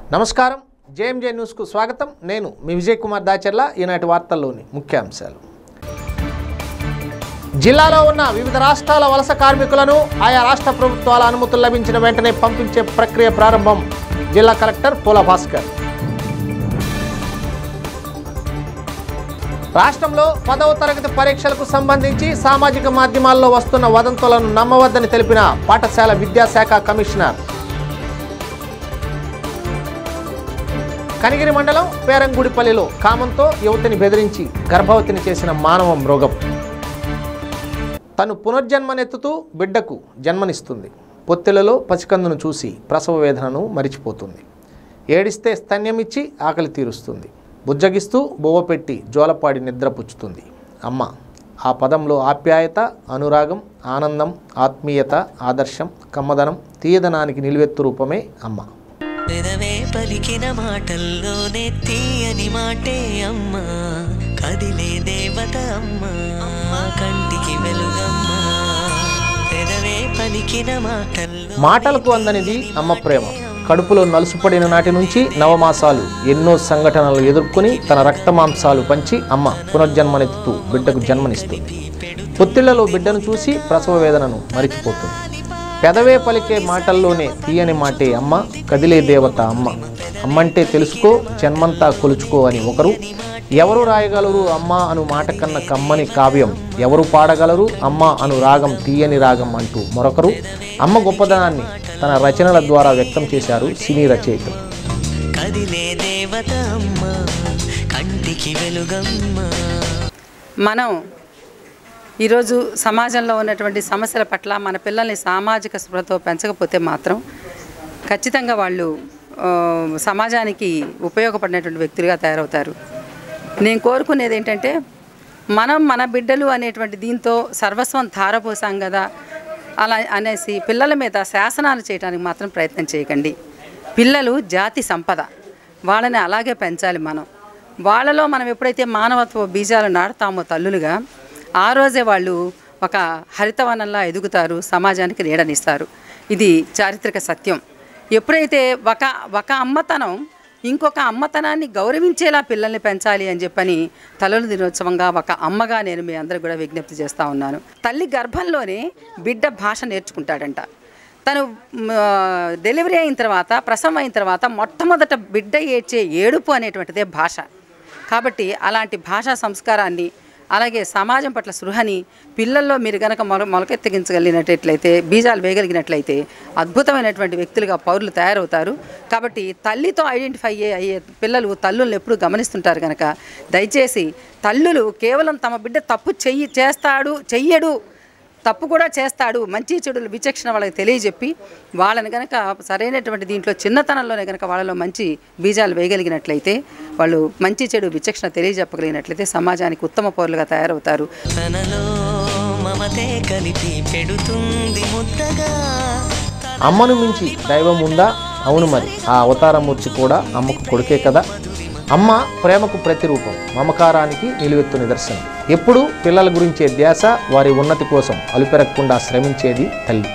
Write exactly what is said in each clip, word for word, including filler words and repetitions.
నమస్కారం, జేఎంజే న్యూస్కు స్వాగతం. నేను మీ విజయ్ కుమార్ దాచర్ల. ఈనాటి వార్తల్లోని ముఖ్యాంశాలు. జిల్లాలో ఉన్న వివిధ రాష్ట్రాల వలస కార్మికులను ఆయా రాష్ట్ర ప్రభుత్వాల అనుమతులు లభించిన వెంటనే పంపించే ప్రక్రియ ప్రారంభం. జిల్లా కలెక్టర్ పోల భాస్కర్. రాష్ట్రంలో పదవ తరగతి పరీక్షలకు సంబంధించి సామాజిక మాధ్యమాల్లో వస్తున్న వదంతులను నమ్మవద్దని తెలిపిన పాఠశాల విద్యాశాఖ కమిషనర్. కనిగిరి మండలం పేరంగుడిపల్లిలో కామంతో యువతిని బెదిరించి గర్భవతిని చేసిన మానవ మృగం తను పునర్జన్మనెత్తుతూ బిడ్డకు జన్మనిస్తుంది. పొత్తిళ్లలో పసికందును చూసి ప్రసవ వేదనను మరిచిపోతుంది. ఏడిస్తే స్తన్యమిచ్చి ఆకలి తీరుస్తుంది. బుజ్జగిస్తూ బొవ్వ పెట్టి జోలపాడి నిద్రపుచ్చుతుంది అమ్మ. ఆ పదంలో ఆప్యాయత, అనురాగం, ఆనందం, ఆత్మీయత, ఆదర్శం, కమ్మదనం, తీయదనానికి నిలువెత్తు రూపమే అమ్మ. పెదవే పలికిన మాటల్లోనే తీయని మాటే అమ్మ, కదిలే దేవత అమ్మ, కంటికి వెలుగమ్మ. పెదవే పలికిన మాటల్లో మాటలకు అందనిది అమ్మ ప్రేమ. కడుపులో నలుసుపడిన నాటి నుంచి నవమాసాలు ఎన్నో సంఘటనలు ఎదుర్కొని తన రక్తమాంసాలు పంచి అమ్మ పునర్జన్మనెత్తుతూ బిడ్డకు జన్మనిస్తుంది. పొత్తిళ్లలో బిడ్డను చూసి ప్రసవ వేదనను మరిచిపోతుంది. పెదవే పలికే మాటల్లోనే తీయని మాటే అమ్మ, కదిలే దేవత అమ్మ. అమ్మంటే తెలుసుకో, జన్మంతా కొలుచుకో అని ఒకరు, ఎవరు రాయగలరు అమ్మ అను మాట కన్న కమ్మని కావ్యం, ఎవరు పాడగలరు అమ్మ అను రాగం తీయని రాగం అంటూ మరొకరు అమ్మ గొప్పదనాన్ని తన రచనల ద్వారా వ్యక్తం చేశారు సినీ రచయితలు. కదిలే దేవత అమ్మ, కంటికి వెలుగమ్మ. మనం ఈరోజు సమాజంలో ఉన్నటువంటి సమస్యల పట్ల మన పిల్లల్ని సామాజిక స్పృహతో పెంచకపోతే మాత్రం ఖచ్చితంగా వాళ్ళు సమాజానికి ఉపయోగపడినటువంటి వ్యక్తులుగా తయారవుతారు. నేను కోరుకునేది ఏంటంటే, మనం మన బిడ్డలు అనేటువంటి దీంతో సర్వస్వం ధారపోసాం కదా అలా అనేసి పిల్లల మీద శాసనాలు చేయడానికి మాత్రం ప్రయత్నం చేయకండి. పిల్లలు జాతి సంపద, వాళ్ళని అలాగే పెంచాలి. మనం వాళ్ళలో మనం ఎప్పుడైతే మానవత్వ బీజాలు నాటుతామో తల్లులుగా, ఆ రోజే వాళ్ళు ఒక హరితవనంలా ఎదుగుతారు, సమాజానికి నీడనిస్తారు. ఇది చారిత్రక సత్యం. ఎప్పుడైతే ఒక ఒక అమ్మతనం ఇంకొక అమ్మతనాన్ని గౌరవించేలా పిల్లల్ని పెంచాలి అని చెప్పని తల్లుల దినోత్సవంగా ఒక అమ్మగా నేను మీ అందరూ కూడా విజ్ఞప్తి చేస్తూ ఉన్నాను. తల్లి గర్భంలోనే బిడ్డ భాష నేర్చుకుంటాడంట. తను డెలివరీ అయిన తర్వాత, ప్రసవం అయిన తర్వాత మొట్టమొదట బిడ్డ ఏడ్చే ఏడుపు అనేటువంటిదే భాష. కాబట్టి అలాంటి భాషా సంస్కారాన్ని, అలాగే సమాజం పట్ల సృహని పిల్లల్లో మీరు కనుక మొల మొలకెత్తగించగలిగినట్లయితే, బీజాలు వేయగలిగినట్లయితే అద్భుతమైనటువంటి వ్యక్తులుగా పౌరులు తయారవుతారు. కాబట్టి తల్లితో ఐడెంటిఫై అయ్యే పిల్లలు తల్లులను ఎప్పుడూ గమనిస్తుంటారు కనుక దయచేసి తల్లులు కేవలం తమ బిడ్డ తప్పు చెయ్యి చేస్తాడు చెయ్యడు తప్పు కూడా చేస్తాడు, మంచి చెడులు విచక్షణ వాళ్ళకి తెలియజెప్పి వాళ్ళని కనుక సరైనటువంటి దీంట్లో చిన్నతనంలోనే కనుక వాళ్ళలో మంచి బీజాలు వేయగలిగినట్లయితే, వాళ్ళు మంచి చెడు విచక్షణ తెలియజెప్పగలిగినట్లయితే సమాజానికి ఉత్తమ పౌరులుగా తయారవుతారు. తనలో మమతే కలిపి పెడుతుంది ముద్దగా. అమ్మను మించి దైవం ఉందా? అవును, మరి ఆ అవతారమూర్చి కూడా అమ్మకు కొడుకే కదా. అమ్మ ప్రేమకు ప్రతిరూపం, మమకారానికి నిలువెత్తు నిదర్శనం. ఎప్పుడూ పిల్లల గురించే ధ్యాస, వారి ఉన్నతి కోసం అలుపెరగకుండా శ్రమించేది తల్లి.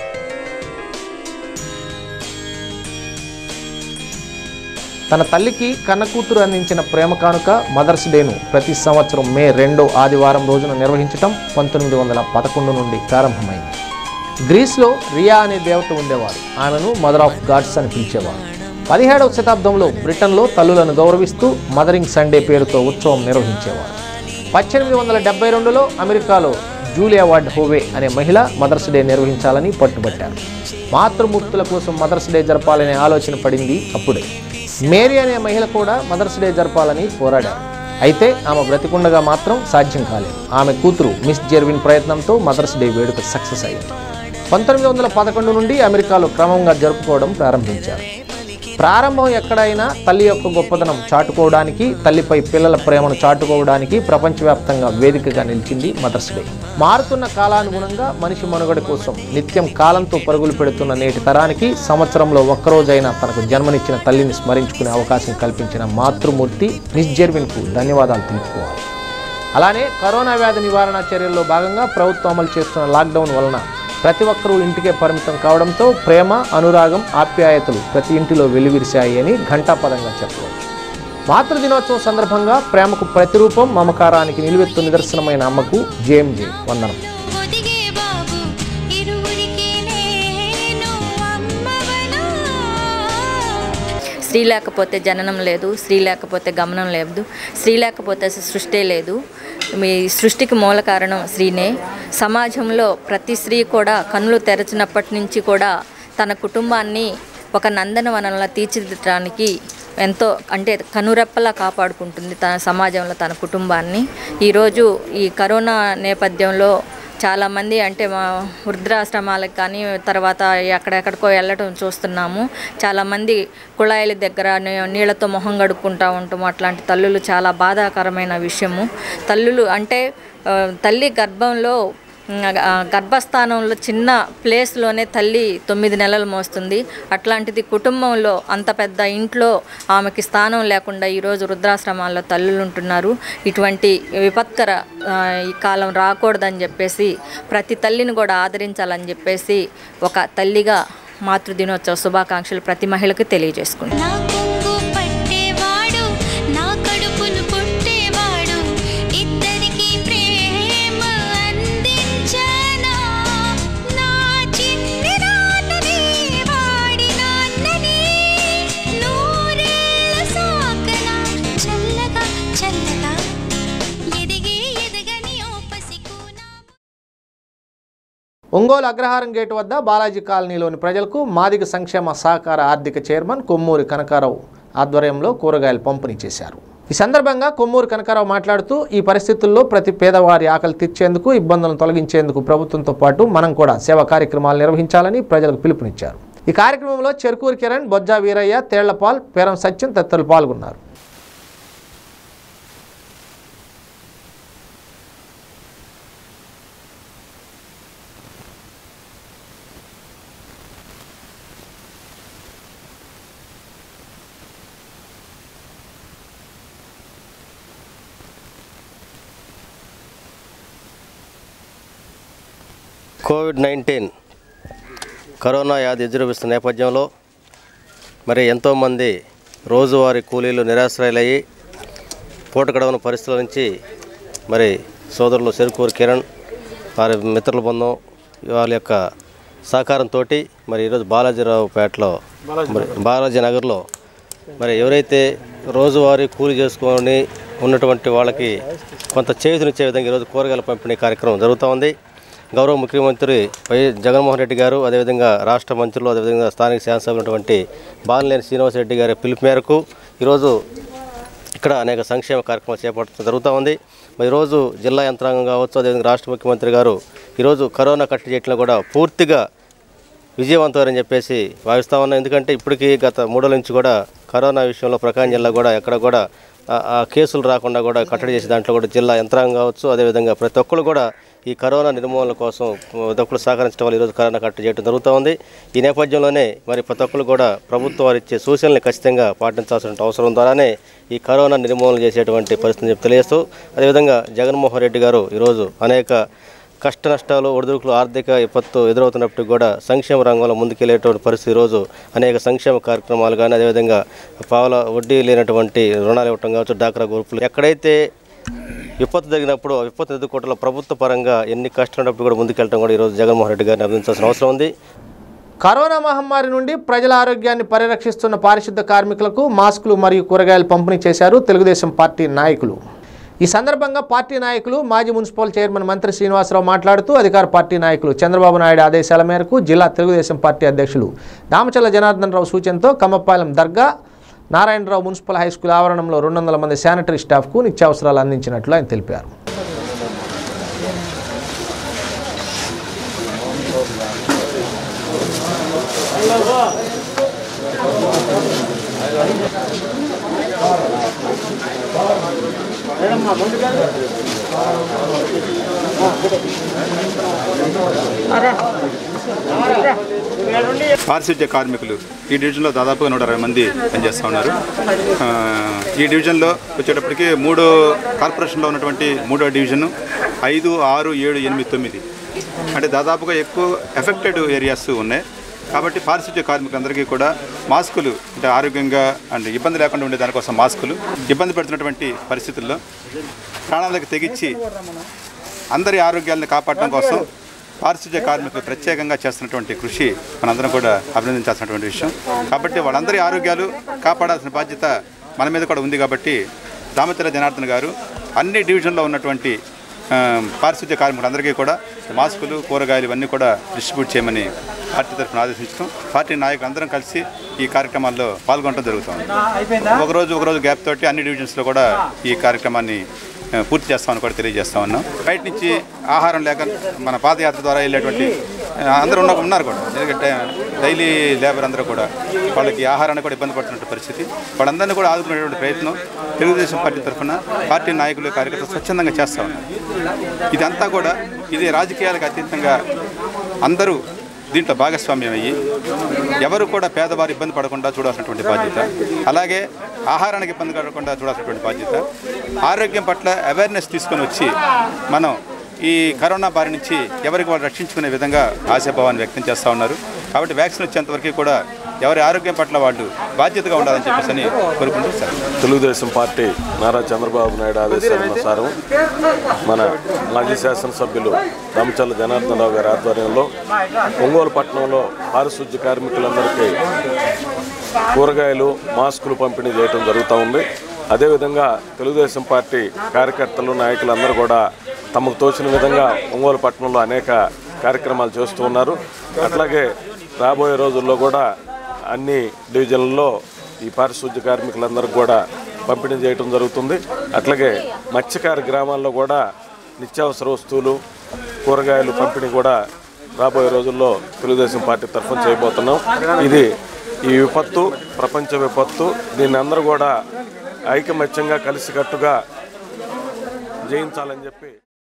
తన తల్లికి కన్నకూతురు అందించిన ప్రేమ కానుక మదర్స్ డేను ప్రతి సంవత్సరం మే రెండో ఆదివారం రోజున నిర్వహించటం పంతొమ్మిది వందల పదకొండు నుండి ప్రారంభమైంది. గ్రీస్లో రియా అనే దేవత ఉండేవారు. ఆమెను మదర్ ఆఫ్ గాడ్స్ అని పిలిచేవారు. పదిహేడవ శతాబ్దంలో బ్రిటన్లో తల్లులను గౌరవిస్తూ మదరింగ్ సండే పేరుతో ఉత్సవం నిర్వహించేవారు. పద్దెనిమిది వందల డెబ్బై రెండులో అమెరికాలో జూలియా వార్డ్ హోవే అనే మహిళ మదర్స్ డే నిర్వహించాలని పట్టుబట్టారు. మాతృమూర్తుల కోసం మదర్స్ డే జరపాలనే ఆలోచన పడింది అప్పుడే. మేరీ అనే మహిళ కూడా మదర్స్ డే జరపాలని పోరాడారు. అయితే ఆమె బ్రతికుండగా మాత్రం సాధ్యం కాలేదు. ఆమె కూతురు మిస్ జెర్విన్ ప్రయత్నంతో మదర్స్ డే వేడుక సక్సెస్ అయింది. పంతొమ్మిది వందల పదకొండు నుండి అమెరికాలో క్రమంగా జరుపుకోవడం ప్రారంభించారు. ప్రారంభం ఎక్కడైనా తల్లి యొక్క గొప్పదనం చాటుకోవడానికి, తల్లిపై పిల్లల ప్రేమను చాటుకోవడానికి ప్రపంచవ్యాప్తంగా వేదికగా నిలిచింది మదర్స్ డే. మారుతున్న కాలానుగుణంగా మనిషి మనుగడ కోసం నిత్యం కాలంతో పరుగులు పెడుతున్న నేటి తరానికి సంవత్సరంలో ఒక్కరోజైనా తనకు జన్మనిచ్చిన తల్లిని స్మరించుకునే అవకాశం కల్పించిన మాతృమూర్తి మిస్ జెర్విన్కు ధన్యవాదాలు తెలుపుకోవాలి. అలానే కరోనా వ్యాధి నివారణ చర్యల్లో భాగంగా ప్రభుత్వం అమలు చేస్తున్న లాక్డౌన్ వలన ప్రతి ఒక్కరూ ఇంటికే పరిమితం కావడంతో ప్రేమ, అనురాగం, ఆప్యాయతలు ప్రతి ఇంటిలో వెలువిరిశాయి అని ఘంటాపదంగా చెప్పవచ్చు. మాతృదినోత్సవం సందర్భంగా ప్రేమకు ప్రతిరూపం, మమకారానికి నిలువెత్తు నిదర్శనమైన అమ్మకు జేఎంజే వందనం. స్త్రీ లేకపోతే జననం లేదు, స్త్రీ లేకపోతే గమనం లేదు, స్త్రీ లేకపోతే సృష్టి లేదు. మీ సృష్టికి మూల కారణం స్త్రీనే. సమాజంలో ప్రతి స్త్రీ కూడా కన్నులు తెరచినప్పటి నుంచి కూడా తన కుటుంబాన్ని ఒక నందనవనంలా తీర్చిదిద్దడానికి ఎంతో అంటే కనురెప్పలా కాపాడుకుంటుంది తన సమాజంలో తన కుటుంబాన్ని. ఈరోజు ఈ కరోనా నేపథ్యంలో చాలామంది అంటే మా వృద్ధాశ్రమాలకు కానీ తర్వాత ఎక్కడెక్కడికో వెళ్ళటం చూస్తున్నాము. చాలామంది కుళాయిల దగ్గర నీళ్లతో మొహం కడుక్కుంటూ ఉంటాము. అట్లాంటి తల్లులు చాలా బాధాకరమైన విషయము. తల్లులు అంటే తల్లి గర్భంలో గర్భస్థానంలో చిన్న ప్లేస్లోనే తల్లి తొమ్మిది నెలలు మోస్తుంది. అట్లాంటిది కుటుంబంలో అంత పెద్ద ఇంట్లో ఆమెకి స్థానం లేకుండా ఈరోజు వృద్ధాశ్రమాల్లో తల్లులు ఉంటున్నారు. ఇటువంటి విపత్కర ఈ కాలం రాకూడదని చెప్పేసి ప్రతి తల్లిని కూడా ఆదరించాలని చెప్పేసి ఒక తల్లిగా మాతృదినోత్సవ శుభాకాంక్షలు ప్రతి మహిళకు తెలియజేసుకుంటున్నాను. ఒంగోలు అగ్రహారం గేటు వద్ద బాలాజీ కాలనీలోని ప్రజలకు మాదిగ సంక్షేమ సహకార ఆర్థిక చైర్మన్ కొమ్మూరి కనకారావు ఆధ్వర్యంలో కూరగాయలు పంపిణీ చేశారు. ఈ సందర్భంగా కొమ్మూరి కనకారావు మాట్లాడుతూ ఈ పరిస్థితుల్లో ప్రతి పేదవారి ఆకలి తీర్చేందుకు, ఇబ్బందులను తొలగించేందుకు ప్రభుత్వంతో పాటు మనం కూడా సేవా కార్యక్రమాలు నిర్వహించాలని ప్రజలకు పిలుపునిచ్చారు. ఈ కార్యక్రమంలో చెరుకూరి కిరణ్, బొజ్జా వీరయ్య, తేళ్లపాల్, పేరం సత్యం తదితరులు పాల్గొన్నారు. కోవిడ్ నైన్టీన్ కరోనా వ్యాధి ఎదురుపిస్తున్న నేపథ్యంలో మరి ఎంతోమంది రోజువారీ కూలీలు నిరాశ్రయులయ్యి పూట గడవని పరిస్థితుల నుంచి మరి సోదరులు చెరుకూరు కిరణ్ వారి మిత్రుల బృందం వాళ్ళ యొక్క సహకారంతో మరి ఈరోజు బాలాజీరావుపేటలో మరి బాలాజీ నగర్లో మరి ఎవరైతే రోజువారీ కూలీ చేసుకొని ఉన్నటువంటి వాళ్ళకి కొంత చేతునిచ్చే విధంగా ఈరోజు కూరగాయల పంపిణీ కార్యక్రమం జరుగుతూ ఉంది. గౌరవ ముఖ్యమంత్రి వై జగన్మోహన్ రెడ్డి గారు, అదేవిధంగా రాష్ట్ర మంత్రులు, అదేవిధంగా స్థానిక శాసనసభ్యులు ఉన్నటువంటి బాలినేని శ్రీనివాసరెడ్డి గారి పిలుపు మేరకు ఈరోజు ఇక్కడ అనేక సంక్షేమ కార్యక్రమాలు చేపట్టడం జరుగుతూ ఉంది. మరి ఈరోజు జిల్లా యంత్రాంగం కావచ్చు, అదేవిధంగా రాష్ట్ర ముఖ్యమంత్రి గారు ఈరోజు కరోనా కట్టడి చేయడంలో కూడా పూర్తిగా విజయవంతమని చెప్పేసి భావిస్తూ ఉన్నాం. ఎందుకంటే ఇప్పటికీ గత మూడో నుంచి కూడా కరోనా విషయంలో ప్రకాశం జిల్లా కూడా ఎక్కడ కూడా ఆ కేసులు రాకుండా కూడా కట్టడి చేసే దాంట్లో కూడా జిల్లా యంత్రాంగం కావచ్చు, అదేవిధంగా ప్రతి ఒక్కరు కూడా ఈ కరోనా నిర్మూలన కోసం ప్రతి ఒక్కరు సహకరించడం వల్ల ఈరోజు కరోనా కట్టడి చేయడం జరుగుతూ ఉంది. ఈ నేపథ్యంలోనే మరి ప్రతి ఒక్కరు కూడా ప్రభుత్వం వారు ఇచ్చే సూచనలు ఖచ్చితంగా పాటించాల్సిన అవసరం ద్వారానే ఈ కరోనా నిర్మూలన చేసేటువంటి పరిస్థితిని తెలియజేస్తూ, అదేవిధంగా జగన్మోహన్ రెడ్డి గారు ఈరోజు అనేక కష్ట నష్టాలు, ఒడిదుడుకులు, ఆర్థిక విపత్తు ఎదురవుతున్నప్పటికీ కూడా సంక్షేమ రంగంలో ముందుకెళ్లేటువంటి పరిస్థితి ఈరోజు అనేక సంక్షేమ కార్యక్రమాలు కానీ, అదేవిధంగా పావుల వడ్డీ లేనటువంటి రుణాలు ఇవ్వటం కావచ్చు, డాక్రా గ్రూపులు ఎక్కడైతే విపత్తు జరిగినప్పుడు ఆ విపత్తు ఎదుర్కోవడంలో ప్రభుత్వ పరంగా ఎన్ని కష్టాలున్నప్పుడు కూడా ముందుకెళ్ళడం కూడా ఈరోజు జగన్మోహన్ రెడ్డి గారిని అభినందించాల్సిన అవసరం ఉంది. కరోనా మహమ్మారి నుండి ప్రజల ఆరోగ్యాన్ని పరిరక్షిస్తున్న పారిశుద్ధ కార్మికులకు మాస్కులు మరియు కూరగాయలు పంపిణీ చేశారు తెలుగుదేశం పార్టీ నాయకులు. ఈ సందర్భంగా పార్టీ నాయకులు మాజీ మున్సిపల్ చైర్మన్ మంత్రి శ్రీనివాసరావు మాట్లాడుతూ అధికార పార్టీ నాయకులు చంద్రబాబు నాయుడు ఆదేశాల మేరకు జిల్లా తెలుగుదేశం పార్టీ అధ్యక్షులు దామచల్ల జనార్దన్ రావు సూచనతో కమ్మపాలెం దర్గా నారాయణరావు మున్సిపల్ హైస్కూల్ ఆవరణంలో రెండు వందల మంది శానిటరీ స్టాఫ్కు నిత్యావసరాలు అందించినట్లు ఆయన తెలిపారు. పారిశుద్ధ్య కార్మికులు ఈ డివిజన్లో దాదాపుగా నూట అరవై మంది పనిచేస్తూ ఉన్నారు. ఈ డివిజన్లో వచ్చేటప్పటికి మూడు కార్పొరేషన్లో ఉన్నటువంటి మూడో డివిజను ఐదు ఆరు ఏడు ఎనిమిది తొమ్మిది అంటే దాదాపుగా ఎక్కువ ఎఫెక్టెడ్ ఏరియాస్ ఉన్నాయి. కాబట్టి పారిశుద్ధ్య కార్మికులందరికీ కూడా మాస్కులు అంటే ఆరోగ్యంగా అంటే ఇబ్బంది లేకుండా ఉండే దానికోసం మాస్కులు ఇబ్బంది పెడుతున్నటువంటి పరిస్థితుల్లో ప్రాణాలకు తెగించి అందరి ఆరోగ్యాలను కాపాడడం కోసం పారిశుద్ధ్య కార్మికులు ప్రత్యేకంగా చేస్తున్నటువంటి కృషి మనందరం కూడా అభినందించాల్సినటువంటి విషయం. కాబట్టి వాళ్ళందరి ఆరోగ్యాలు కాపాడాల్సిన బాధ్యత మన మీద కూడా ఉంది. కాబట్టి దామచర్ల జనార్దన్ గారు అన్ని డివిజన్లో ఉన్నటువంటి పారిశుద్ధ్య కార్మికులందరికీ కూడా మాస్కులు కూరగాయలు ఇవన్నీ కూడా డిస్ట్రిబ్యూట్ చేయమని పార్టీ తరఫున ఆదేశించడం, పార్టీ నాయకులు అందరం కలిసి ఈ కార్యక్రమాల్లో పాల్గొనడం జరుగుతుంది. ఒకరోజు ఒకరోజు గ్యాప్ తోటి అన్ని డివిజన్స్లో కూడా ఈ కార్యక్రమాన్ని పూర్తి చేస్తామని కూడా తెలియజేస్తా ఉన్నాం. బయట నుంచి ఆహారం లేక మన పాదయాత్ర ద్వారా వెళ్ళేటువంటి అందరూ ఉన్న ఉన్నారు కూడా, ఎందుకంటే డైలీ లేబర్ అందరూ కూడా వాళ్ళకి ఆహారాన్ని కూడా ఇబ్బంది పడుతున్న పరిస్థితి. వాళ్ళందరినీ కూడా ఆదుకునేటువంటి ప్రయత్నం తెలుగుదేశం పార్టీ తరఫున పార్టీ నాయకులు కార్యకర్తలు స్వచ్ఛందంగా చేస్తూ ఉన్నారు. ఇదంతా కూడా ఇది రాజకీయాలకు అతీతంగా అందరూ దీంట్లో భాగస్వామ్యం అయ్యి ఎవరు కూడా పేదవారు ఇబ్బంది పడకుండా చూడాల్సినటువంటి బాధ్యత, అలాగే ఆహారానికి ఇబ్బంది పడకుండా చూడాల్సినటువంటి బాధ్యత, ఆరోగ్యం పట్ల అవేర్నెస్ తీసుకొని వచ్చి మనం ఈ కరోనా బారి నుంచి ఎవరికి వాళ్ళు రక్షించుకునే విధంగా ఆశాభావాన్ని వ్యక్తం చేస్తూ ఉన్నారు. కాబట్టి వ్యాక్సిన్ వచ్చేంతవరకు కూడా ఎవరి ఆరోగ్యం పట్ల వాళ్ళు బాధ్యతగా ఉండాలని చెప్పేసి అని కోరుకుంటూ సార్ తెలుగుదేశం పార్టీ నారా చంద్రబాబు నాయుడు ఆదేశానుసారం మన మాజీ శాసనసభ్యులు దామచర్ల జనార్దన్ రావు గారి ఆధ్వర్యంలో ఒంగోలు పట్టణంలో పారిశుద్ధ్య కార్మికులందరికీ కూరగాయలు మాస్కులు పంపిణీ చేయడం జరుగుతూ ఉంది. అదేవిధంగా తెలుగుదేశం పార్టీ కార్యకర్తలు నాయకులందరూ కూడా తమకు తోచిన విధంగా ఒంగోలు పట్టణంలో అనేక కార్యక్రమాలు చేస్తూ ఉన్నారు. అట్లాగే రాబోయే రోజుల్లో కూడా అన్ని డివిజన్లలో ఈ పారిశుద్ధ్య కార్మికులందరికీ కూడా పంపిణీ చేయడం జరుగుతుంది. అట్లాగే మత్స్యకార గ్రామాల్లో కూడా నిత్యావసర వస్తువులు కూరగాయలు పంపిణీ కూడా రాబోయే రోజుల్లో తెలుగుదేశం పార్టీ తరఫున చేయబోతున్నాం. ఇది ఈ విపత్తు ప్రపంచ విపత్తు, దీన్ని అందరూ కూడా ఐకమత్యంగా కలిసికట్టుగా జయించాలని చెప్పి.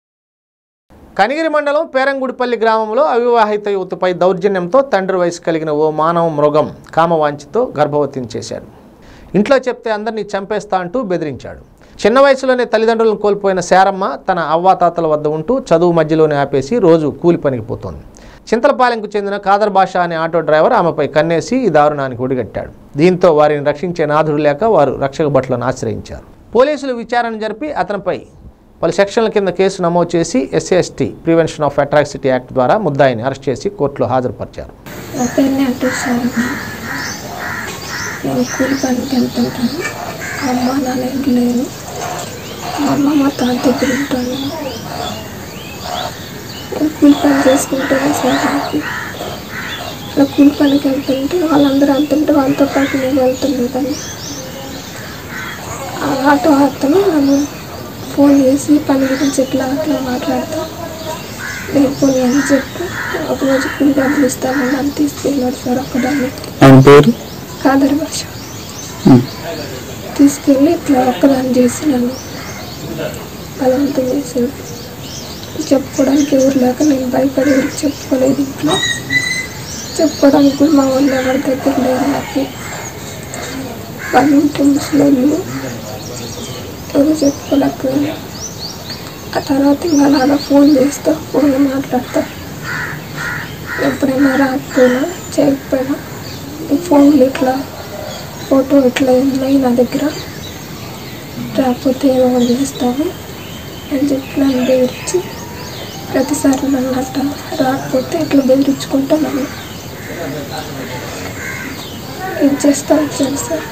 కనిగిరి మండలం పేరంగుడిపల్లి గ్రామంలో అవివాహిత యువతిపై దౌర్జన్యంతో తండ్రి వయసు కలిగిన ఓ మానవ మృగం కామవాంఛతో గర్భవతిని చేశాడు. ఇంట్లో చెప్తే అందరినీ చంపేస్తా అంటూ బెదిరించాడు. చిన్న వయసులోనే తల్లిదండ్రులను కోల్పోయిన శారమ్మ తన అవ్వాతాతల వద్ద ఉంటూ చదువు మధ్యలోనే ఆపేసి రోజు కూలి పనికి పోతోంది. చింతలపాలెంకు చెందిన ఖాదర్ బాషా అనే ఆటో డ్రైవర్ ఆమెపై కన్నేసి ఈ దారుణానికి ఒడిగట్టాడు. దీంతో వారిని రక్షించే నాథుడు లేక వారు రక్షక భటులను ఆశ్రయించారు. పోలీసులు విచారణ జరిపి అతనిపై పలు సెక్షన్ల కింద కేసు నమోదు చేసి SC ST prevention of atrocity act ద్వారా ముద్దాయిని అరెస్ట్ చేసి కోర్టులో హాజరుపరిచారు. కూలి పని చేసుకుంటాను సార్. నాకు కూలి పనికి వెళ్తుంటే వాళ్ళందరూ వెళ్తుంటే వాళ్ళతో పాటు నేను వెళ్తుండేదాన్ని. ఆ ఆటో అతను నన్ను ఫోన్ చేసి పని గురించి ఎట్లా అట్లా మాట్లాడుతూ నేను పోనీ అని చెప్పి ఒకరోజు కూలి డబ్బులు ఇస్తాను నన్ను తీసుకెళ్ళాడు సార్. ఒక్కదాన్ని పేరు ఖాదర్ భాష తీసుకెళ్ళి ఇట్లా ఒక్కదాన్ని చేసి నన్ను బలవంతం చేసాడు. చెప్పుకోవడానికి ఎవరు లేక నేను భయపడి ఎవరికి చెప్పుకోలేదు. ఇంట్లో చెప్పుకోవడానికి కూడా మా వాళ్ళు ఎవరి దగ్గర లేదు. నాకు వాళ్ళు ఉంటే ముసలోళ్ళు ఎవరు చెప్పుకోలేకపోయాను. ఆ తర్వాత ఇంకా అలా ఫోన్ చేస్తా ఫోన్ మాట్లాడతా. ఎప్పుడైనా రాకపోయినా చేయకపోయినా ఈ ఫోన్లు ఇట్లా ఫోటో ఇట్లా ఉన్నాయి నా దగ్గర, రాకపోతే ఏదో ఒకటి చేస్తాను అని చెప్పి నన్ను బెదిరించి ప్రతిసారి నన్ను అట్ట రాకపోతే ఇట్లా బెదిరించుకుంటా నన్ను ఇది చేస్తా వచ్చాను సార్.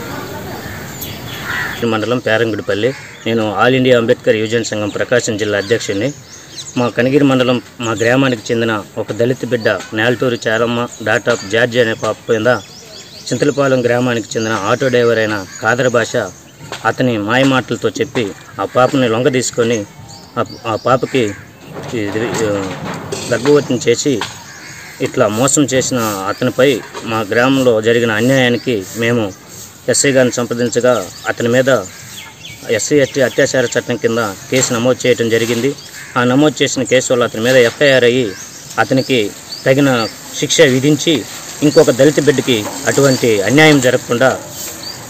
మండలం పేరంగుడిపల్లి. నేను ఆల్ ఇండియా అంబేద్కర్ యువజన సంఘం ప్రకాశం జిల్లా అధ్యక్షుడిని. మా కనిగిరి మండలం మా గ్రామానికి చెందిన ఒక దళిత బిడ్డ నేలటూరు చారమ్మ డాక్టర్ జార్జి అనే పాప కింద చింతలపాలెం గ్రామానికి చెందిన ఆటో డ్రైవర్ అయిన ఖాదర్ భాష అతని మాయమాటలతో చెప్పి ఆ పాపని లొంగ తీసుకొని ఆ పాపకి గర్భవతిని చేసి ఇట్లా మోసం చేసిన అతనిపై మా గ్రామంలో జరిగిన అన్యాయానికి మేము ఎస్ఐ గారిని సంప్రదించగా అతని మీద ఎస్సీ ఎస్టీ అత్యాచార చట్టం కింద కేసు నమోదు చేయడం జరిగింది. ఆ నమోదు చేసిన కేసు వల్ల అతని మీద ఎఫ్ఐఆర్ అయ్యి అతనికి తగిన శిక్ష విధించి ఇంకొక దళిత బిడ్డకి అటువంటి అన్యాయం జరగకుండా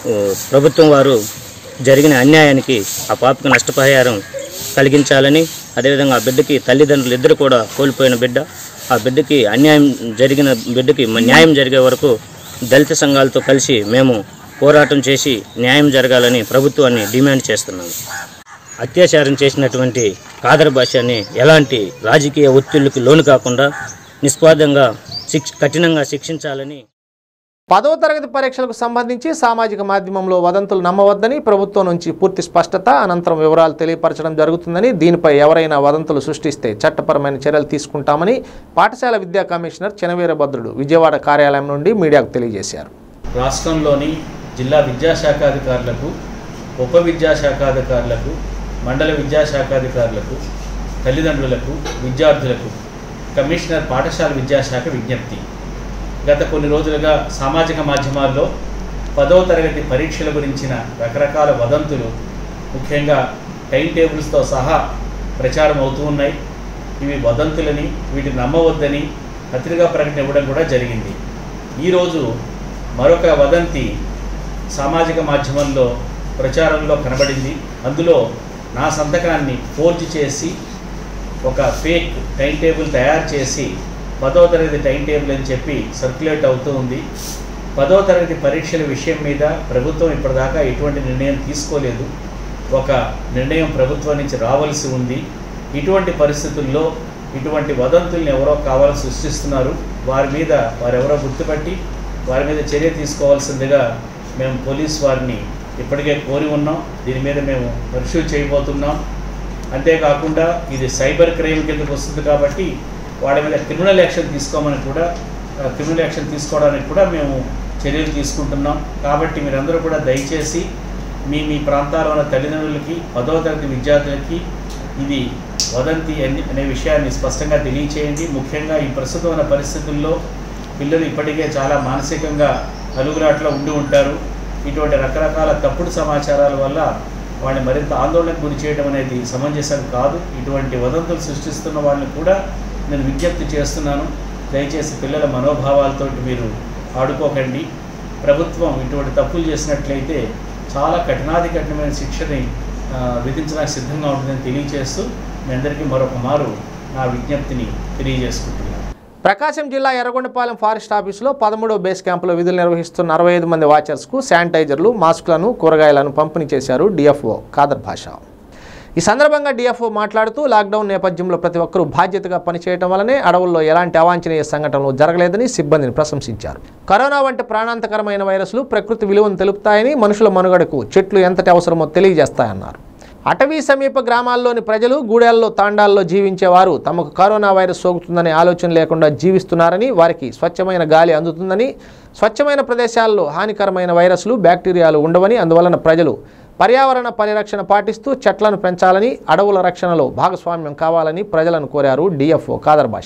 ప్రభుత్వం వారు జరిగిన అన్యాయానికి ఆ పాపకు నష్టపరిహారం కలిగించాలని అదేవిధంగా ఆ బిడ్డకి తల్లిదండ్రులు ఇద్దరు కూడా కోల్పోయిన బిడ్డ. ఆ బిడ్డకి అన్యాయం జరిగిన బిడ్డకి న్యాయం జరిగే వరకు దళిత సంఘాలతో కలిసి మేము పోరాటం చేసి న్యాయం జరగాలని ప్రభుత్వాన్ని డిమాండ్ చేస్తున్నాము. అత్యాచారం చేసినటువంటి కాదర్ భాషని ఎలాంటి రాజకీయ ఒత్తిళ్లకు లోను కాకుండా నిస్వార్థంగా శిక్ష కఠినంగా శిక్షించాలని. పదో తరగతి పరీక్షలకు సంబంధించి సామాజిక మాధ్యమంలో వదంతులు నమ్మవద్దని ప్రభుత్వం నుంచి పూర్తి స్పష్టత అనంతరం వివరాలు తెలియపరచడం జరుగుతుందని, దీనిపై ఎవరైనా వదంతులు సృష్టిస్తే చట్టపరమైన చర్యలు తీసుకుంటామని పాఠశాల విద్యా కమిషనర్ చెనవీరభద్రుడు విజయవాడ కార్యాలయం నుండి మీడియాకు తెలియజేశారు. రాష్ట్రంలోని జిల్లా విద్యాశాఖాధికారులకు, ఉప విద్యాశాఖాధికారులకు, మండల విద్యాశాఖాధికారులకు, తల్లిదండ్రులకు, విద్యార్థులకు కమిషనర్ పాఠశాల విద్యాశాఖ విజ్ఞప్తి. గత కొన్ని రోజులుగా సామాజిక మాధ్యమాల్లో పదవ తరగతి పరీక్షల గురించిన రకరకాల వదంతులు, ముఖ్యంగా టైం టేబుల్స్తో సహా ప్రచారం అవుతూ ఉన్నాయి. ఇవి వదంతులని, వీటిని నమ్మవద్దని పత్రికా ప్రకటన ఇవ్వడం కూడా జరిగింది. ఈరోజు మరొక వదంతి సామాజిక మాధ్యమంలో ప్రచారంలో కనబడింది. అందులో నా సంతకాన్ని ఫోర్జ్ చేసి ఒక ఫేక్ టైం టేబుల్ తయారు చేసి పదో తరగతి టైం టేబుల్ అని చెప్పి సర్క్యులేట్ అవుతూ ఉంది. పదో తరగతి పరీక్షల విషయం మీద ప్రభుత్వం ఇప్పటిదాకా ఎటువంటి నిర్ణయం తీసుకోలేదు. ఒక నిర్ణయం ప్రభుత్వం నుంచి రావాల్సి ఉంది. ఇటువంటి పరిస్థితుల్లో ఇటువంటి వదంతుల్ని ఎవరో కావాలని సృష్టిస్తున్నారు. వారి మీద వారెవరో గుర్తుపట్టి వారి మీద చర్య తీసుకోవాల్సిందిగా మేము పోలీస్ వారిని ఇప్పటికే కోరి ఉన్నాం. దీని మీద మేము పర్స్యూ చేయబోతున్నాం. అంతేకాకుండా ఇది సైబర్ క్రైమ్ కిందకు వస్తుంది కాబట్టి వాడి మీద క్రిమినల్ యాక్షన్ తీసుకోమని కూడా క్రిమినల్ యాక్షన్ తీసుకోవడానికి కూడా మేము చర్యలు తీసుకుంటున్నాం. కాబట్టి మీరందరూ కూడా దయచేసి మీ మీ ప్రాంతాల్లో ఉన్న తల్లిదండ్రులకి, పదవ తరగతి విద్యార్థులకి ఇది వదంతి అనే విషయాన్ని స్పష్టంగా తెలియచేయండి. ముఖ్యంగా ఈ ప్రస్తుతం ఉన్న పరిస్థితుల్లో పిల్లలు ఇప్పటికే చాలా మానసికంగా అలుగురాట్లో ఉండి ఉంటారు. ఇటువంటి రకరకాల తప్పుడు సమాచారాల వల్ల వాళ్ళని మరింత ఆందోళనకు గురి చేయడం అనేది సమంజసం కాదు. ఇటువంటి వదంతులు సృష్టిస్తున్న వాళ్ళని కూడా నేను విజ్ఞప్తి చేస్తున్నాను. దయచేసి పిల్లల మనోభావాలతో మీరు ఆడుకోకండి. ప్రభుత్వం ఇటువంటి తప్పులు చేసినట్లయితే చాలా కఠినాది కఠినమైన శిక్షని విధించడానికి సిద్ధంగా ఉంటుందని తెలియజేస్తూ మీ అందరికీ మరొక మారు నా విజ్ఞప్తిని తెలియజేసుకుంటున్నాను. ప్రకాశం జిల్లా ఎర్రగొండపాలెం ఫారెస్ట్ ఆఫీసులో పదమూడవ బేస్ క్యాంపులో విధులు నిర్వహిస్తున్న అరవై ఐదు మంది వాచర్స్కు శానిటైజర్లు, మాస్కులను, కూరగాయలను పంపిణీ చేశారు డిఎఫ్ఓ ఖాదర్ భాష. ఈ సందర్భంగా డిఎఫ్ఓ మాట్లాడుతూ లాక్డౌన్ నేపథ్యంలో ప్రతి ఒక్కరూ బాధ్యతగా పనిచేయడం వల్లనే అడవుల్లో ఎలాంటి అవాంఛనీయ సంఘటనలు జరగలేదని సిబ్బందిని ప్రశంసించారు. కరోనా వంటి ప్రాణాంతకరమైన వైరస్లు ప్రకృతి విలువను తెలుపుతాయని, మనుషుల మనుగడకు చెట్లు ఎంతటి అవసరమో తెలియజేస్తాయన్నారు. అటవీ సమీప గ్రామాల్లోని ప్రజలు గూడెల్లో, తాండాల్లో జీవించేవారు తమకు కరోనా వైరస్ సోకుతుందనే ఆలోచన లేకుండా జీవిస్తున్నారని, వారికి స్వచ్ఛమైన గాలి అందుతుందని, స్వచ్ఛమైన ప్రదేశాల్లో హానికరమైన వైరస్లు, బ్యాక్టీరియాలు ఉండవని, అందువలన ప్రజలు పర్యావరణ పరిరక్షణ పాటిస్తూ చెట్లను పెంచాలని, అడవుల రక్షణలో భాగస్వామ్యం కావాలని ప్రజలను కోరారు డిఎఫ్ఓ ఖాదర్ భాష.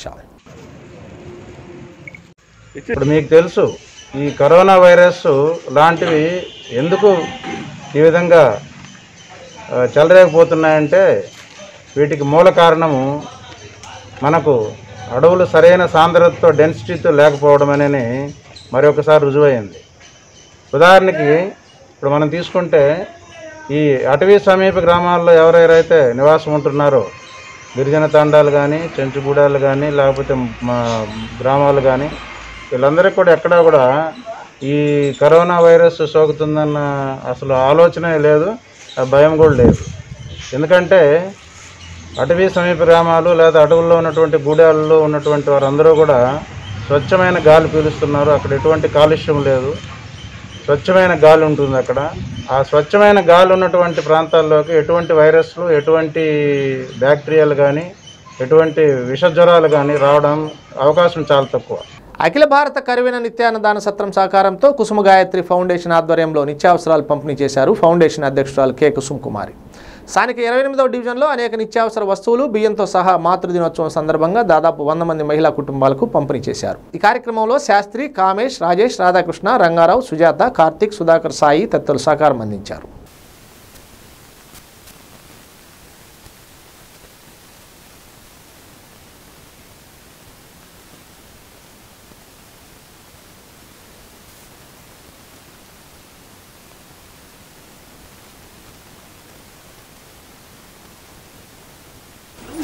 ఇప్పుడు మీకు తెలుసు ఈ కరోనా వైరస్ లాంటివి ఎందుకు ఈ విధంగా చెలరేకపోతున్నాయంటే వీటికి మూల కారణము మనకు అడవులు సరైన సాంద్రతతో, డెన్సిటీతో లేకపోవడం అనేది మరొకసారి రుజువైంది. ఉదాహరణకి ఇప్పుడు మనం తీసుకుంటే ఈ అటవీ సమీప గ్రామాల్లో ఎవరెవరైతే నివాసం ఉంటున్నారో, గిరిజన తాండాలు కానీ, చెంచుగూడాలు కానీ, లేకపోతే మా గ్రామాలు కానీ, వీళ్ళందరికీ కూడా ఎక్కడా కూడా ఈ కరోనా వైరస్ సోకుతుందన్న అసలు ఆలోచనే లేదు, భయం కూడా లేదు. ఎందుకంటే అటవీ సమీప గ్రామాలు లేదా అడవుల్లో ఉన్నటువంటి గూడాల్లో ఉన్నటువంటి వారందరూ కూడా స్వచ్ఛమైన గాలి పీలుస్తున్నారు. అక్కడ ఎటువంటి కాలుష్యం లేదు, స్వచ్ఛమైన గాలి ఉంటుంది అక్కడ. ఆ స్వచ్ఛమైన గాలి ఉన్నటువంటి ప్రాంతాల్లోకి ఎటువంటి వైరస్లు, ఎటువంటి బ్యాక్టీరియాలు కానీ, ఎటువంటి విషజ్వరాలు కానీ రావడం అవకాశం చాలా తక్కువ. అఖిల భారత కరివెన నిత్యాన్నదాన సత్రం సహకారంతో కుసుమ గాయత్రి ఫౌండేషన్ ఆధ్వర్యంలో నిత్యావసరాలు పంపిణీ చేశారు ఫౌండేషన్ అధ్యక్షురాలు కె కుసుమ్ కుమారి. స్థానిక ఇరవై ఎనిమిదవ డివిజన్లో అనేక నిత్యావసర వస్తువులు, బియ్యంతో సహా మాతృదినోత్సవం సందర్భంగా దాదాపు వంద మంది మహిళా కుటుంబాలకు పంపిణీ చేశారు. ఈ కార్యక్రమంలో శాస్త్రి, కామేష్, రాజేష్, రాధాకృష్ణ, రంగారావు, సుజాత, కార్తిక్, సుధాకర్, సాయి తదితరులు సహకారం అందించారు.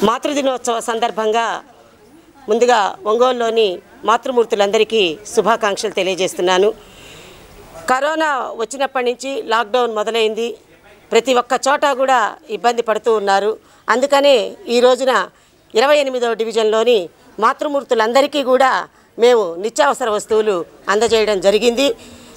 మాతృదినోత్సవ సందర్భంగా ముందుగా ఒంగోలులోని మాతృమూర్తులందరికీ శుభాకాంక్షలు తెలియజేస్తున్నాను. కరోనా వచ్చినప్పటి నుంచి లాక్డౌన్ మొదలైంది. ప్రతి ఒక్క చోట కూడా ఇబ్బంది పడుతూ ఉన్నారు. అందుకనే ఈ రోజున ఇరవై ఎనిమిదవ డివిజన్లోని మాతృమూర్తులందరికీ కూడా మేము నిత్యావసర వస్తువులు అందజేయడం జరిగింది.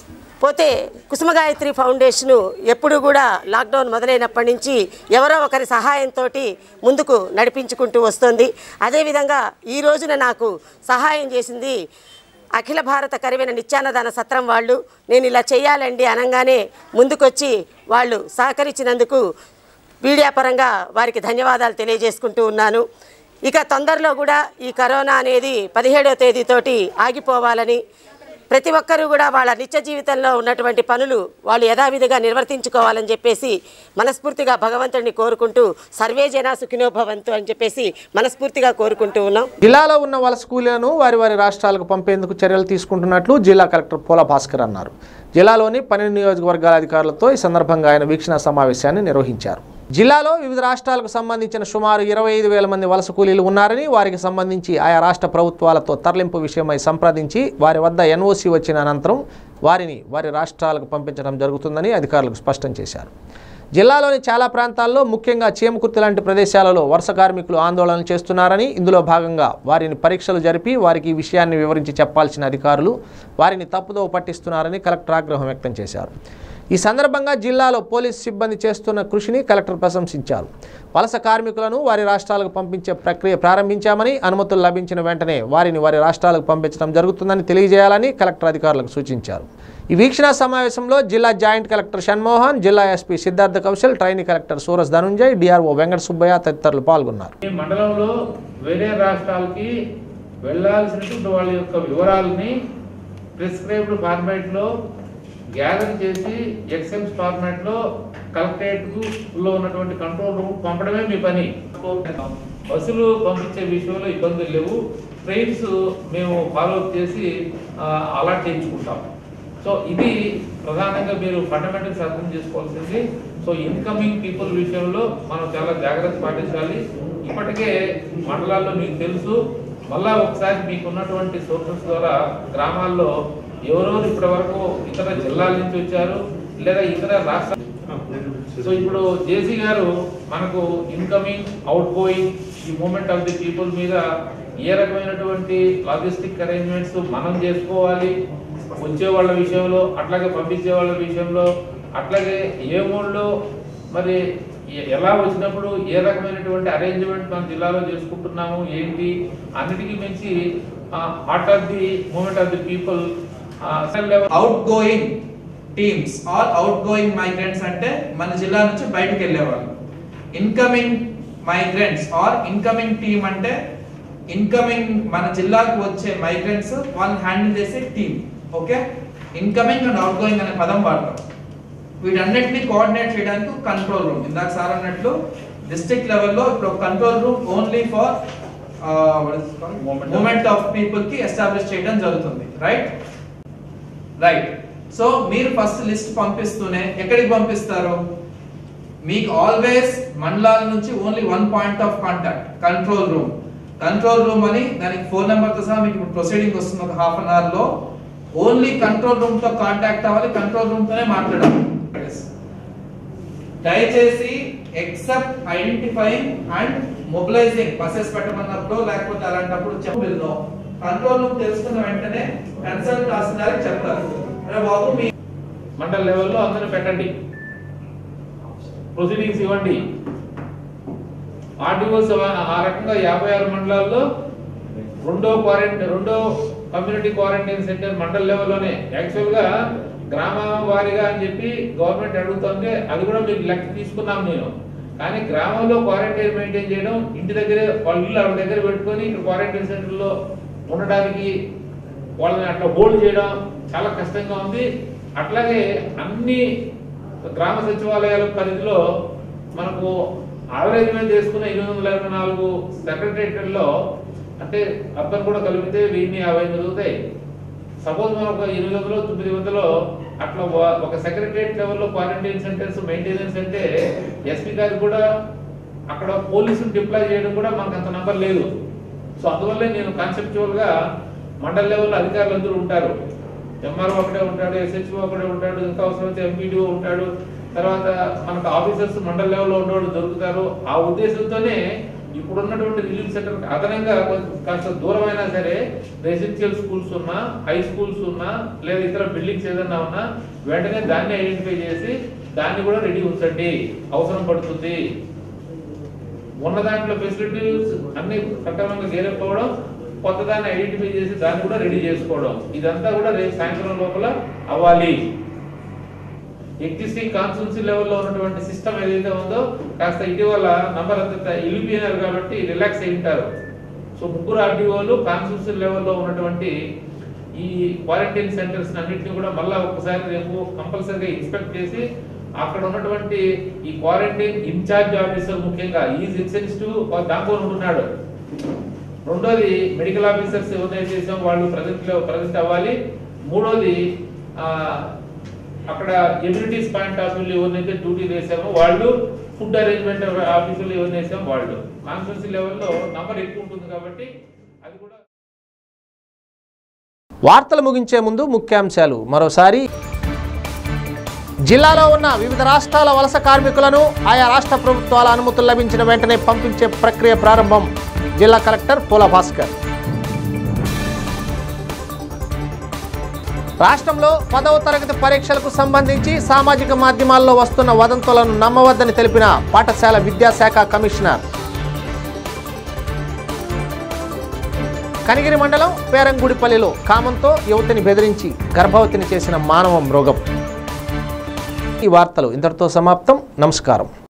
పోతే కుసుమగాయత్రి ఫౌండేషను ఎప్పుడు కూడా లాక్డౌన్ మొదలైనప్పటి నుంచి ఎవరో ఒకరి సహాయంతో ముందుకు నడిపించుకుంటూ వస్తుంది. అదేవిధంగా ఈ రోజున నాకు సహాయం చేసింది అఖిల భారత కరివెన నిత్యాన్నదాన సత్రం వాళ్ళు. నేను ఇలా చేయాలండి అనగానే ముందుకొచ్చి వాళ్ళు సహకరించినందుకు మీడియా పరంగా వారికి ధన్యవాదాలు తెలియజేసుకుంటూ ఉన్నాను. ఇక తొందరలో కూడా ఈ కరోనా అనేది పదిహేడవ తేదీతోటి ఆగిపోవాలని, ప్రతి ఒక్కరూ కూడా వాళ్ళ నిత్య జీవితంలో ఉన్నటువంటి పనులు వాళ్ళు యథావిధిగా నిర్వర్తించుకోవాలని చెప్పేసి మనస్ఫూర్తిగా భగవంతుడిని కోరుకుంటూ సర్వే జనా సుఖినో భవంతు అని చెప్పేసి మనస్ఫూర్తిగా కోరుకుంటూ ఉన్నాం. జిల్లాలో ఉన్న వలస కూలీలను వారి వారి రాష్ట్రాలకు పంపేందుకు చర్యలు తీసుకుంటున్నట్లు జిల్లా కలెక్టర్ పోల భాస్కర్ అన్నారు. జిల్లాలోని పన్నెండు నియోజకవర్గాల అధికారులతో ఈ సందర్భంగా ఆయన వీక్షణ సమావేశాన్ని నిర్వహించారు. జిల్లాలో వివిధ రాష్ట్రాలకు సంబంధించిన సుమారు ఇరవై ఐదు వేల మంది వలస కూలీలు ఉన్నారని, వారికి సంబంధించి ఆయా రాష్ట్ర ప్రభుత్వాలతో తరలింపు విషయమై సంప్రదించి వారి వద్ద ఎన్ఓసి వచ్చిన అనంతరం వారిని వారి రాష్ట్రాలకు పంపించడం జరుగుతుందని అధికారులకు స్పష్టం చేశారు. జిల్లాలోని చాలా ప్రాంతాల్లో ముఖ్యంగా చీమకుర్తి లాంటి ప్రదేశాలలో వలస కార్మికులు ఆందోళన చేస్తున్నారని, ఇందులో భాగంగా వారిని పరీక్షలు జరిపి వారికి ఈ విషయాన్ని వివరించి చెప్పాల్సిన అధికారులు వారిని తప్పుదోవ పట్టిస్తున్నారని కలెక్టర్ ఆగ్రహం వ్యక్తం చేశారు. ఈ సందర్భంగా జిల్లాలో పోలీసు సిబ్బంది చేస్తున్న కృషిని కలెక్టర్ ప్రశంసించారు. వలస కార్మికులను వారి రాష్ట్రాలకు పంపించే ప్రక్రియ ప్రారంభించామని, అనుమతులు లభించిన వెంటనే వారిని వారి రాష్ట్రాలకు పంపించడం జరుగుతుందని తెలియజేయాలని కలెక్టర్ అధికారులకు సూచించారు. ఈ వీక్షణ సమావేశంలో జిల్లా జాయింట్ కలెక్టర్ షణ్మోహన్, జిల్లా SP Siddharth Kaushal, trainee collector Suraj Dhanunjay, DRO Venkata Subbaiah తదితరులు పాల్గొన్నారు. ఈ మండలంలో వేరే రాష్ట్రాలకి వెళ్లాల్సినటువంటి వాళ్ళ యొక్క వివరాలని ప్రిస్క్రైబ్డ్ ఫార్మాట్లో గ్యాదర్ చేసి ఎక్సెల్స్ ఫార్మాట్లో కలెక్టరేట్లో ఉన్నటువంటి కంట్రోల్ రూమ్ పంపడమే మీ పని. బస్సులు పంపించే విషయంలో ఇబ్బందులు లేవు. ట్రైన్స్ మేము ఫాలోఅప్ చేసి అలాట్ చేయించుకుంటాం. సో ఇది ప్రధానంగా మీరు ఫండమెంటల్స్ అర్థం చేసుకోవాల్సింది. సో ఇన్కమింగ్ పీపుల్ విషయంలో మనం చాలా జాగ్రత్త పాటించాలి. ఇప్పటికే మండలాల్లో మీకు తెలుసు, మళ్ళా ఒకసారి మీకు ఉన్నటువంటి సోర్సెస్ ద్వారా గ్రామాల్లో ఎవరెవరు ఇప్పటి వరకు ఇతర జిల్లాల నుంచి వచ్చారు లేదా ఇతర రాష్ట్ర సో ఇప్పుడు జేసీ గారు మనకు ఇన్కమింగ్ అవుట్ గోయింగ్ ఈ మూమెంట్ ఆఫ్ ది పీపుల్ మీద ఏ రకమైనటువంటి లాజిస్టిక్ అరేంజ్మెంట్స్ మనం చేసుకోవాలి వచ్చే వాళ్ళ విషయంలో, అట్లాగే పంపించే వాళ్ళ విషయంలో, అట్లాగే ఏ మూడ్లో మరి ఎలా వచ్చినప్పుడు ఏ రకమైనటువంటి అరేంజ్మెంట్ మన జిల్లాలో చేసుకుంటున్నాము ఏంటి అన్నిటికీ మించి heart of the movement of the people out going teams or out going migrants అంటే మన జిల్లా నుంచి బయటకు వెళ్ళేవాళ్ళు. Incoming migrants or incoming team అంటే ఇన్కమింగ్ మన జిల్లాకు వచ్చే మైగ్రెంట్స్ వాళ్ళు హ్యాండిల్ చేసే team. Okay, incoming and out going అనే పదం వాడతాం. వీటన్నిటిని కోఆర్డినేట్ చేయడానికి కంట్రోల్ రూమ్, ఇందాక సార్ అన్నట్లు డిస్ట్రిక్ట్ లెవెల్లో ఇప్పుడు control room only for movement of people కి ఎస్టాబ్లిష్ చేయడం జరుగుతుంది. రైట్ రైట్ సో మీరు ఫస్ట్ లిస్ట్ పంపిస్తూనే ఎక్కడికి పంపిస్తారు? మీకు ఆల్వేస్ మండలాల నుంచి only one point of contact control room. Control room అని దానికి ఫోన్ నెంబర్తో సహా మీకు ప్రొసీడింగ్ వస్తుంది. ఒక హాఫ్ అన్ అవర్ లో ఓన్లీ కంట్రోల్ రూమ్ తో కాంటాక్ట్ అవ్వాలి, కంట్రోల్ రూమ్ తోనే మాట్లాడాలి. దయచేసి except identifying and mobilising buses పెట్టమన్నప్పుడు లేకపోతే అలాంటప్పుడు చెప్పు కంట్రోల్ రూమ్ తెలుసుకున్న వెంటనే కన్సల్ట్ తహసీల్దార్కి చెప్తారు, అరే బాబు మీ మండల లెవెల్లో అందరూ పెట్టండి, ప్రొసీడింగ్స్ ఇవ్వండి. ఆర్టీఓస్ ఆ రకంగా యాభై ఆరు మండలాల్లో రెండో క్వారంటైన్ రెండో కమ్యూనిటీ క్వారంటైన్ సెంటర్ మండల లెవెల్లోనే యాక్చువల్గా గ్రామ వారీగా అని చెప్పి గవర్నమెంట్ అడుగుతుంటే అది కూడా మీకు లెక్క తీసుకున్నాం నేను. కానీ గ్రామంలో క్వారంటైన్ మెయింటైన్ చేయడం, ఇంటి దగ్గరే వాళ్ళ ఇల్లు వాళ్ళ దగ్గర పెట్టుకొని ఇక్కడ క్వారంటైన్ సెంటర్లో ఉండడానికి వాళ్ళని అట్లా హోల్డ్ చేయడం చాలా కష్టంగా ఉంది. అట్లాగే అన్ని గ్రామ సచివాలయాల పరిధిలో మనకు ఆవరేజ్ మీద చేసుకున్న ఎనిమిది వందల ఇరవై నాలుగు సెక్రటరేట్లలో అంటే అర్థం కూడా కలిపితే వెయ్యి యాభై జరుగుతాయి. సపోజ్ మనం ఒక ఎనిమిది వందలు తొమ్మిది వందలు అట్లా ఒక సెక్రటరేట్ లెవెల్లో క్వారంటైన్ సెంటర్స్ మెయింటెనెన్స్ అంటే ఎస్పీ గారికి కూడా అక్కడ పోలీసులు డిప్లాయ్ చేయడం కూడా మనకు అంత నంబర్ లేదు. సో అందువల్లే నేను కాన్సెప్చువల్గా మండల లెవెల్లో అధికారులు అందరూ ఉంటారు, ఎంఆర్ఓ ఒకటే ఉంటాడు, ఎస్హెచ్ఓ ఒకటే ఉంటాడు, ఇంకా అవసరమైతే ఎంపీడీఓ ఉంటాడు, తర్వాత మనకు ఆఫీసర్స్ మండల లెవెల్లో ఉండేవాళ్ళు దొరుకుతారు. ఆ ఉద్దేశంతోనే ఇప్పుడున్నటువంటి రిలీఫ్ సెంటర్ అదనంగా కాస్త దూరమైనా సరే రెసిడెన్షియల్ స్కూల్స్ ఉన్నా, హై స్కూల్స్ ఉన్నా, లేదా ఇతర బిల్డింగ్స్ ఏదన్నా ఉన్నా వెంటనే దాన్ని ఐడెంటిఫై చేసి దాన్ని కూడా రెడీ ఉంచండి, అవసరం పడుతుంది. ఉన్న దాంట్లో ఫెసిలిటీస్ అన్ని సక్రమంగా చేరకపోవడం, కొత్త దాన్ని ఐడెంటిఫై చేసి దాన్ని కూడా రెడీ చేసుకోవడం, ఇదంతా కూడా రేపు సాయంత్రం లోపల అవ్వాలి. ఎగ్జిస్టింగ్ కాన్స్టిట్యున్సీ లెవెల్లో ఉన్నటువంటి సిస్టమ్ ఏదైతే ఉందో కాస్త ఇటీవల నంబర్ అంతా వెళ్ళిపోయినారు కాబట్టి రిలాక్స్ అయి ఉంటారు. సో ముగ్గురు ఆర్డీఓలు కాన్స్టిట్యున్సీ లెవెల్లో ఉన్నటువంటి ఈ క్వారంటైన్ సెంటర్స్ అన్నింటినీ కూడా మళ్ళా ఒకసారి రేపు కంపల్సరీగా ఇన్స్పెక్ట్ చేసి అక్కడ ఉన్నటువంటి ఈ క్వారంటైన్ ఇన్ఛార్జ్ ఆఫీసర్ ముఖ్యంగా ఈజ్ ఇన్సెన్సిటివ్ దాంట్లో ఉంటున్నాడు. రెండోది మెడికల్ ఆఫీసర్స్ ఎవరైతే చేసాం వాళ్ళు ప్రజెంట్ ప్రజెంట్ అవ్వాలి. మూడోది అక్కడ ఎమ్యూనిటీస్ పాయింట్ ఆఫ్ వ్యూ ఎవరినైతే డ్యూటీ వేసామో వాళ్ళు, ఫుడ్ అరేంజ్మెంట్ ఆఫీసులు ఎవరిని వేసామో వాళ్ళు. కాన్స్టిట్యున్సీ లెవెల్లో నంబర్ ఎక్కువ ఉంటుంది కాబట్టి అది కూడా. వార్తలు ముగించే ముందు ముఖ్యాంశాలు మరోసారి. జిల్లాలో ఉన్న వివిధ రాష్ట్రాల వలస కార్మికులను ఆయా రాష్ట్ర ప్రభుత్వాల అనుమతులు లభించిన వెంటనే పంపించే ప్రక్రియ ప్రారంభం. జిల్లా కలెక్టర్ పూల భాస్కర్. రాష్ట్రంలో పదవ తరగతి పరీక్షలకు సంబంధించి సామాజిక మాధ్యమాల్లో వస్తున్న వదంతులను నమ్మవద్దని తెలిపిన పాఠశాల విద్యాశాఖ కమిషనర్. కనిగిరి మండలం పేరంగుడిపల్లిలో కామంతో యువతిని బెదిరించి గర్భవతిని చేసిన మానవ మృగం. ఈ వార్తలు ఇంతటితో సమాప్తం. నమస్కారం.